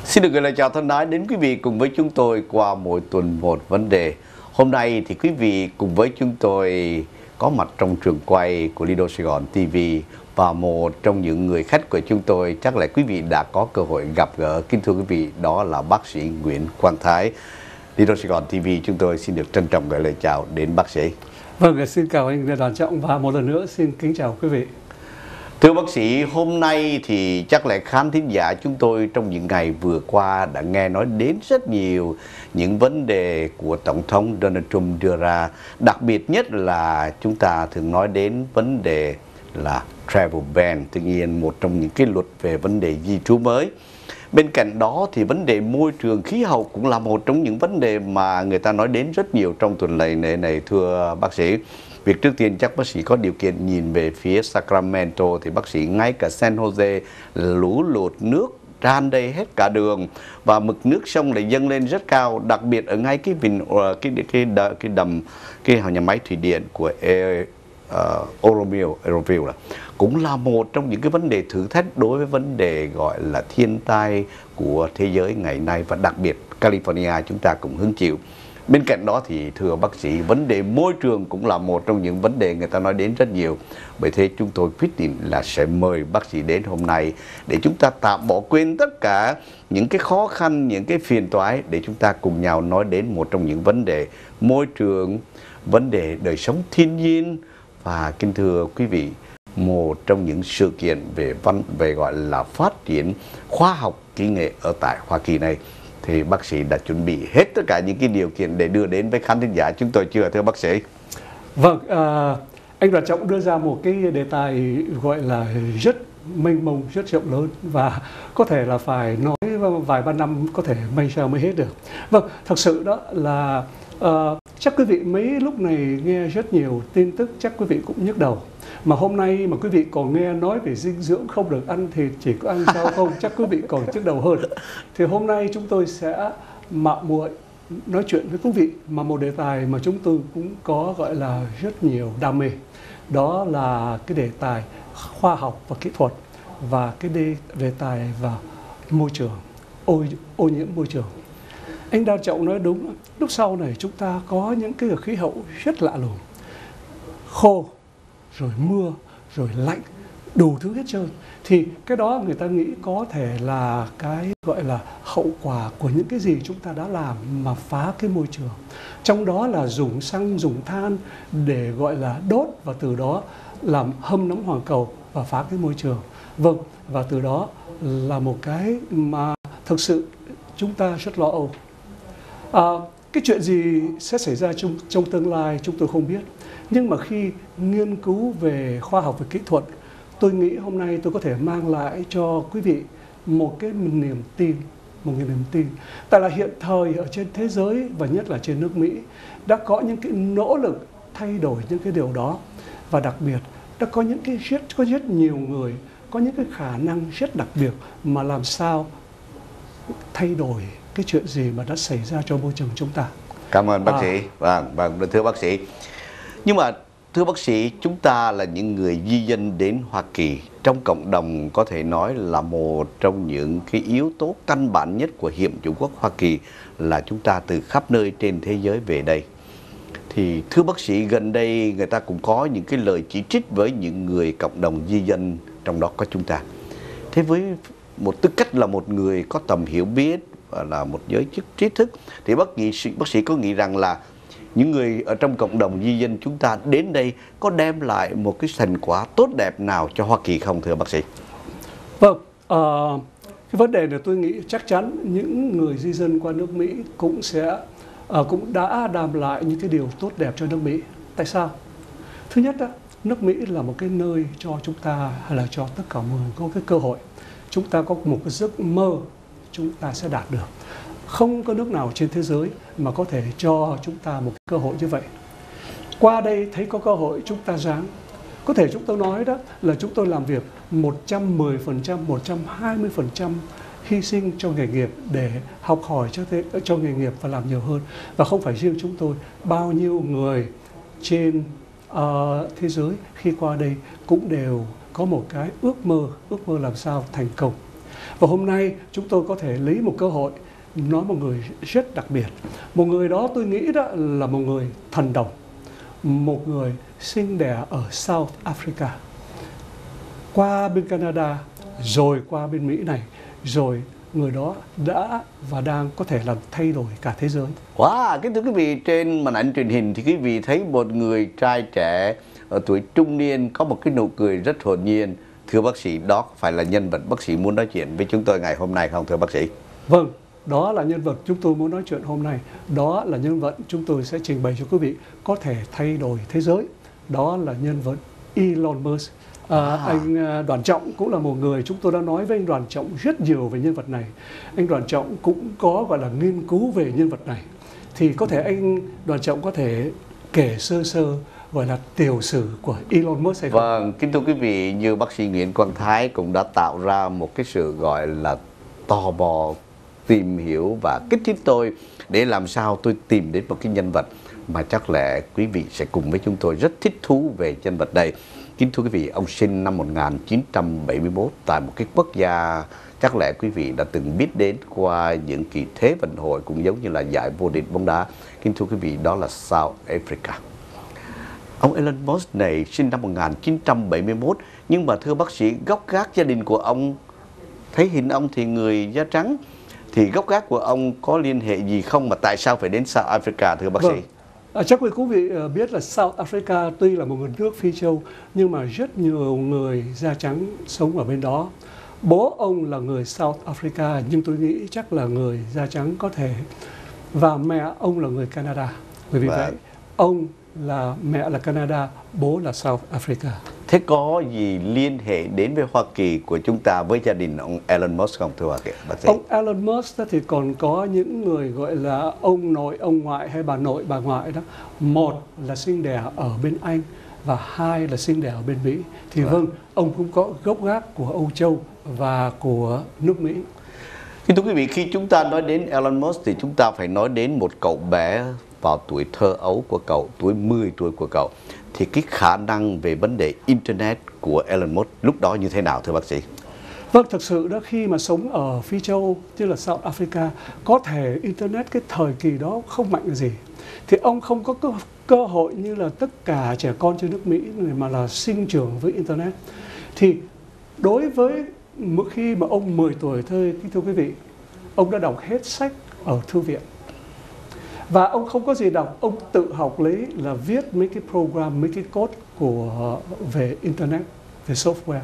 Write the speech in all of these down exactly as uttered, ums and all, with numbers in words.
Xin được gửi lời chào thân ái đến quý vị cùng với chúng tôi qua mỗi tuần một vấn đề. Hôm nay thì quý vị cùng với chúng tôi có mặt trong trường quay của Lido Sài Gòn ti vi và một trong những người khách của chúng tôi chắc là quý vị đã có cơ hội gặp gỡ. Kính thưa quý vị, đó là bác sĩ Nguyễn Quang Thái. Lido Sài Gòn ti vi chúng tôi xin được trân trọng gửi lời chào đến bác sĩ. Vâng, xin chào anh Đoàn Trọng và một lần nữa xin kính chào quý vị. Thưa bác sĩ, hôm nay thì chắc là khán thính giả chúng tôi trong những ngày vừa qua đã nghe nói đến rất nhiều những vấn đề của Tổng thống Donald Trump đưa ra. Đặc biệt nhất là chúng ta thường nói đến vấn đề là travel ban, tự nhiên một trong những cái luật về vấn đề di trú mới. Bên cạnh đó thì vấn đề môi trường khí hậu cũng là một trong những vấn đề mà người ta nói đến rất nhiều trong tuần lễ này, này thưa bác sĩ. Việc trước tiên chắc bác sĩ có điều kiện nhìn về phía Sacramento thì bác sĩ ngay cả San Jose lũ lụt nước tràn đầy hết cả đường và mực nước sông lại dâng lên rất cao, đặc biệt ở ngay cái vịnh cái cái cái, cái đầm cái nhà máy thủy điện của uh, Oromil, Oroville là cũng là một trong những cái vấn đề thử thách đối với vấn đề gọi là thiên tai của thế giới ngày nay, và đặc biệt California chúng ta cũng hứng chịu. Bên cạnh đó thì thưa bác sĩ, vấn đề môi trường cũng là một trong những vấn đề người ta nói đến rất nhiều. Bởi thế chúng tôi quyết định là sẽ mời bác sĩ đến hôm nay để chúng ta tạm bỏ quên tất cả những cái khó khăn, những cái phiền toái để chúng ta cùng nhau nói đến một trong những vấn đề môi trường, vấn đề đời sống thiên nhiên và kính thưa quý vị, một trong những sự kiện về văn về gọi là phát triển khoa học kỹ nghệ ở tại Hoa Kỳ này. Thì bác sĩ đã chuẩn bị hết tất cả những cái điều kiện để đưa đến với khán thính giả chúng tôi chưa thưa bác sĩ? Vâng, à, anh Đoàn Trọng đưa ra một cái đề tài gọi là rất mênh mông, rất rộng lớn và có thể là phải nói vài ba năm có thể may sao mới hết được. Vâng, thật sự đó là uh, chắc quý vị mấy lúc này nghe rất nhiều tin tức, chắc quý vị cũng nhức đầu. Mà hôm nay mà quý vị còn nghe nói về dinh dưỡng không được ăn thịt, chỉ có ăn rau không, chắc quý vị còn nhức đầu hơn. Thì hôm nay chúng tôi sẽ mạo muội nói chuyện với quý vị mà một đề tài mà chúng tôi cũng có gọi là rất nhiều đam mê. Đó là cái đề tài khoa học và kỹ thuật và cái đề, đề tài và môi trường, ô, ô nhiễm môi trường. Anh Đào Trọng nói đúng, lúc sau này chúng ta có những cái khí hậu rất lạ lùng, khô, rồi mưa, rồi lạnh, đủ thứ hết trơn. Thì cái đó người ta nghĩ có thể là cái gọi là hậu quả của những cái gì chúng ta đã làm mà phá cái môi trường. Trong đó là dùng xăng, dùng than để gọi là đốt và từ đó làm hâm nóng hoàn cầu và phá cái môi trường. Vâng, và từ đó là một cái mà thực sự chúng ta rất lo âu. À, cái chuyện gì sẽ xảy ra trong, trong tương lai chúng tôi không biết. Nhưng mà khi nghiên cứu về khoa học và kỹ thuật, tôi nghĩ hôm nay tôi có thể mang lại cho quý vị một cái niềm tin, một cái niềm tin. Tại là hiện thời ở trên thế giới và nhất là trên nước Mỹ đã có những cái nỗ lực thay đổi những cái điều đó, và đặc biệt đã có những cái rất có rất nhiều người có những cái khả năng rất đặc biệt mà làm sao thay đổi cái chuyện gì mà đã xảy ra cho môi trường chúng ta. Cảm ơn bác à. sĩ. Vâng, vâng, thưa bác sĩ. Nhưng mà thưa bác sĩ, chúng ta là những người di dân đến Hoa Kỳ, trong cộng đồng có thể nói là một trong những cái yếu tố căn bản nhất của Hiệp Chủng quốc Hoa Kỳ là chúng ta từ khắp nơi trên thế giới về đây. Thì thưa bác sĩ, gần đây người ta cũng có những cái lời chỉ trích với những người cộng đồng di dân, trong đó có chúng ta. Thế với một tư cách là một người có tầm hiểu biết và là một giới chức trí thức, thì bác sĩ, bác sĩ có nghĩ rằng là những người ở trong cộng đồng di dân chúng ta đến đây có đem lại một cái thành quả tốt đẹp nào cho Hoa Kỳ không thưa bác sĩ? Vâng, uh, cái vấn đề này tôi nghĩ chắc chắn những người di dân qua nước Mỹ cũng sẽ uh, cũng đã đem lại những cái điều tốt đẹp cho nước Mỹ. Tại sao? Thứ nhất đó, nước Mỹ là một cái nơi cho chúng ta hay là cho tất cả mọi người có cái cơ hội. Chúng ta có một cái giấc mơ chúng ta sẽ đạt được. Không có nước nào trên thế giới mà có thể cho chúng ta một cơ hội như vậy. Qua đây thấy có cơ hội chúng ta ráng. Có thể chúng tôi nói đó là chúng tôi làm việc một trăm mười phần trăm, một trăm hai mươi phần trăm hy sinh cho nghề nghiệp để học hỏi cho, thế, cho nghề nghiệp và làm nhiều hơn. Và không phải riêng chúng tôi, bao nhiêu người trên uh, thế giới khi qua đây cũng đều có một cái ước mơ, ước mơ làm sao thành công. Và hôm nay chúng tôi có thể lấy một cơ hội nói một người rất đặc biệt. Một người đó tôi nghĩ đó là một người thần đồng, một người sinh đẻ ở South Africa, qua bên Canada, rồi qua bên Mỹ này, rồi người đó đã và đang có thể làm thay đổi cả thế giới. Wow, kính thưa quý vị, trên màn ảnh truyền hình thì quý vị thấy một người trai trẻ ở tuổi trung niên có một cái nụ cười rất hồn nhiên. Thưa bác sĩ, đó phải là nhân vật bác sĩ muốn nói chuyện với chúng tôi ngày hôm nay không thưa bác sĩ? Vâng, đó là nhân vật chúng tôi muốn nói chuyện hôm nay. Đó là nhân vật chúng tôi sẽ trình bày cho quý vị có thể thay đổi thế giới. Đó là nhân vật Elon Musk. À, à. Anh Đoàn Trọng cũng là một người, chúng tôi đã nói với anh Đoàn Trọng rất nhiều về nhân vật này. Anh Đoàn Trọng cũng có gọi là nghiên cứu về nhân vật này. Thì có thể anh Đoàn Trọng có thể kể sơ sơ gọi là tiểu sử của Elon Musk hay không? Vâng, kính thưa quý vị, như bác sĩ Nguyễn Quang Thái cũng đã tạo ra một cái sự gọi là tò mò, tìm hiểu và kích thích tôi để làm sao tôi tìm đến một cái nhân vật mà chắc lẽ quý vị sẽ cùng với chúng tôi rất thích thú về nhân vật này. Kính thưa quý vị, ông sinh năm một nghìn chín trăm bảy mươi mốt tại một cái quốc gia chắc lẽ quý vị đã từng biết đến qua những kỳ thế vận hội cũng giống như là giải vô địch bóng đá. Kính thưa quý vị, đó là South Africa. Ông Elon Musk này sinh năm một nghìn chín trăm bảy mươi mốt, nhưng mà thưa bác sĩ, gốc gác gia đình của ông, thấy hình ông thì người da trắng, thì gốc gác của ông có liên hệ gì không mà tại sao phải đến South Africa thưa bác vâng. sĩ? À, chắc quý vị biết là South Africa tuy là một nước Phi châu nhưng mà rất nhiều người da trắng sống ở bên đó. Bố ông là người South Africa nhưng tôi nghĩ chắc là người da trắng có thể, và mẹ ông là người Canada. Bởi vì Và... vậy ông là mẹ là Canada, bố là South Africa. Thế có gì liên hệ đến với Hoa Kỳ của chúng ta với gia đình ông Elon Musk không thưa bác sĩ? Ông Elon Musk thì còn có những người gọi là ông nội, ông ngoại hay bà nội, bà ngoại đó. Một là sinh đẻ ở bên Anh và hai là sinh đẻ ở bên Mỹ. Thì vâng, vâng ông cũng có gốc gác của Âu Châu và của nước Mỹ. Kính thưa quý vị, khi chúng ta nói đến Elon Musk thì chúng ta phải nói đến một cậu bé vào tuổi thơ ấu của cậu, tuổi mười tuổi của cậu. Thì cái khả năng về vấn đề Internet của Elon Musk lúc đó như thế nào thưa bác sĩ? Vâng, thực sự đó khi mà sống ở Phi châu, tức là South Africa, có thể Internet cái thời kỳ đó không mạnh gì. Thì ông không có cơ, cơ hội như là tất cả trẻ con trên nước Mỹ mà là sinh trưởng với Internet. Thì đối với mỗi khi mà ông mười tuổi thôi, thưa quý vị, ông đã đọc hết sách ở thư viện. Và ông không có gì đọc, ông tự học lấy là viết mấy cái program, mấy cái code của về Internet, về software.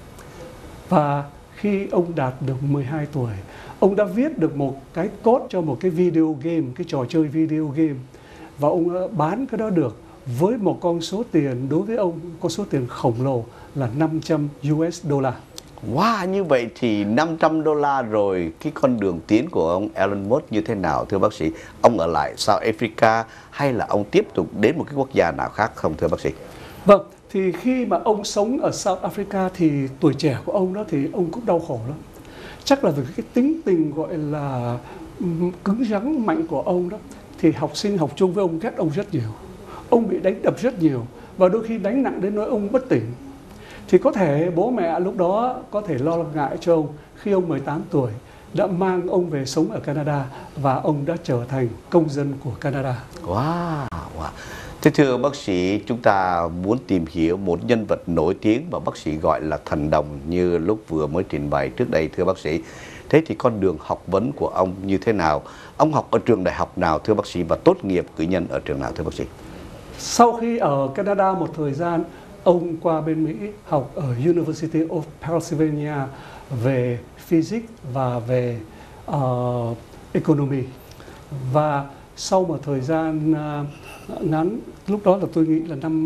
Và khi ông đạt được mười hai tuổi, ông đã viết được một cái code cho một cái video game, cái trò chơi video game. Và ông bán cái đó được với một con số tiền, đối với ông, con số tiền khổng lồ là năm trăm u ét dollar. Wow, như vậy thì năm trăm đô la rồi. Cái con đường tiến của ông Elon Musk như thế nào thưa bác sĩ? Ông ở lại South Africa hay là ông tiếp tục đến một cái quốc gia nào khác không thưa bác sĩ? Vâng, thì khi mà ông sống ở South Africa thì tuổi trẻ của ông đó thì ông cũng đau khổ lắm. Chắc là vì cái tính tình gọi là cứng rắn mạnh của ông đó, thì học sinh học chung với ông ghét ông rất nhiều. Ông bị đánh đập rất nhiều và đôi khi đánh nặng đến nỗi ông bất tỉnh. Thì có thể bố mẹ lúc đó có thể lo ngại cho ông khi ông mười tám tuổi đã mang ông về sống ở Canada và ông đã trở thành công dân của Canada. Wow, wow. Thế thưa bác sĩ, chúng ta muốn tìm hiểu một nhân vật nổi tiếng mà bác sĩ gọi là thần đồng như lúc vừa mới trình bày trước đây thưa bác sĩ. Thế thì con đường học vấn của ông như thế nào? Ông học ở trường đại học nào thưa bác sĩ và tốt nghiệp cử nhân ở trường nào thưa bác sĩ? Sau khi ở Canada một thời gian, ông qua bên Mỹ học ở University of Pennsylvania về physics và về uh, economy. Và sau một thời gian uh, ngắn, lúc đó là tôi nghĩ là năm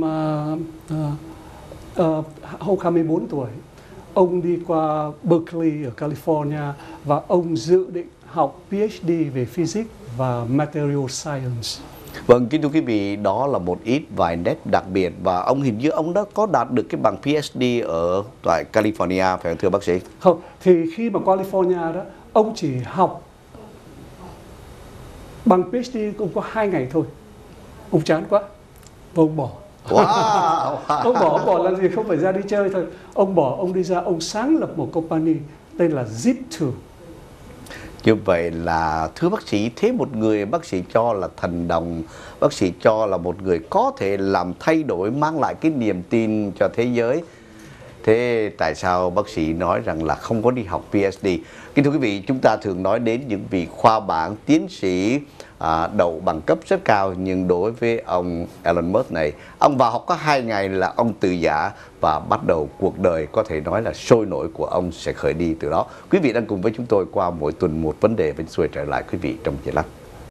uh, uh, uh, hai mươi bốn tuổi, ông đi qua Berkeley ở California và ông dự định học PhD về physics và material science. Vâng, kính thưa quý vị, đó là một ít vài nét đặc biệt và ông hình như ông đã có đạt được cái bằng PhD ở tại California phải không thưa bác sĩ? Không, thì khi mà California đó, ông chỉ học bằng PhD cũng có hai ngày thôi. Ông chán quá, và ông bỏ. Wow, wow. Ông bỏ, ông bỏ làm gì, không phải ra đi chơi thôi. Ông bỏ, ông đi ra, ông sáng lập một company tên là zip two. Như vậy là thưa bác sĩ, thế một người bác sĩ cho là thần đồng, bác sĩ cho là một người có thể làm thay đổi, mang lại cái niềm tin cho thế giới. Thế tại sao bác sĩ nói rằng là không có đi học PhD? Kính thưa quý vị, chúng ta thường nói đến những vị khoa bảng, tiến sĩ, à, đậu bằng cấp rất cao. Nhưng đối với ông Elon Musk này, ông vào học có hai ngày là ông từ giã và bắt đầu cuộc đời có thể nói là sôi nổi của ông sẽ khởi đi từ đó. Quý vị đang cùng với chúng tôi qua mỗi tuần một vấn đề, bên xuôi trở lại quý vị trong giây lát.